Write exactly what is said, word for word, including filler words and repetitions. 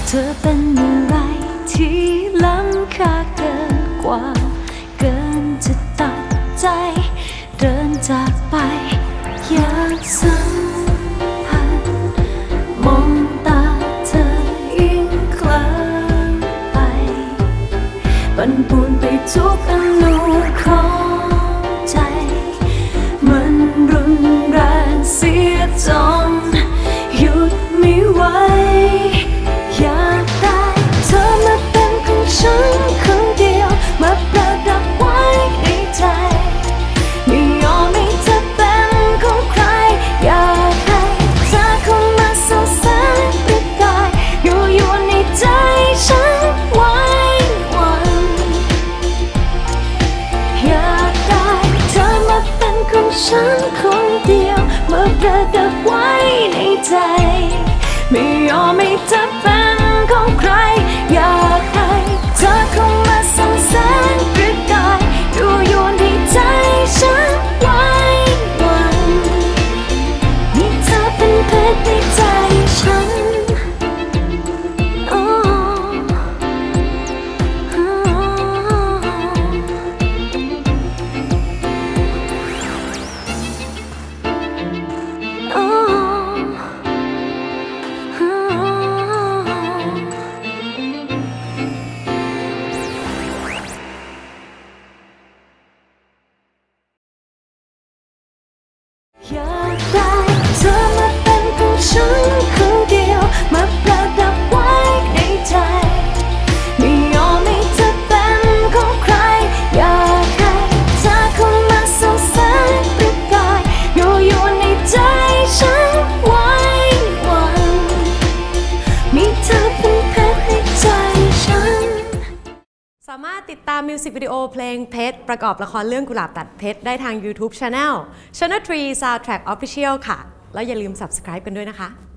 เธอเป็นอะไรที่ล้ำค่าเกินกว่าเกินจะตัดใจเดินจากไปอยากสัมผัสมองตาเธอยิ่งเคลิ้มไปปั่นป่วนไปทุกอนูของใจมันรุนแรงเสียจนหยุดไม่ไหวอยากได้เธอมาเป็นของฉันคนเดียวมาประดับไว้ในใจไม่ยอมให้เธอเป็นของใครอยากให้เธอเข้ามาส่องแสงประกายอยู่อยู่ในใจฉันไว้วันอยากได้เธอมาเป็นของฉันคนเดียวมาประดับไว้ในใจไม่ยอมให้เธอเป็นของใครอยากให้เธอเข้ามาส่องแสงประกายอยู่อยู่ในใจฉันไว้วันมีเธอเป็นเพชรในใจฉันโอ้โอ้อยากได้เธอมาเป็นของฉันคนเดียวมาประดับไว้ในใจไม่ยอมให้เธอเป็นของใครอยากให้เธอเข้ามาส่องแสงประกายอยู่อยู่ในใจฉันไว้วันมีเธอเป็นเพชรในใจฉันสามารถติดตามมิวสิกวิดีโอเพลงเพชรประกอบละครเรื่องกุหลาบตัดเพชรได้ทาง YouTube Channel Channel ทรี Soundtrack Official ค่ะแล้วอย่าลืม Subscribe กันด้วยนะคะ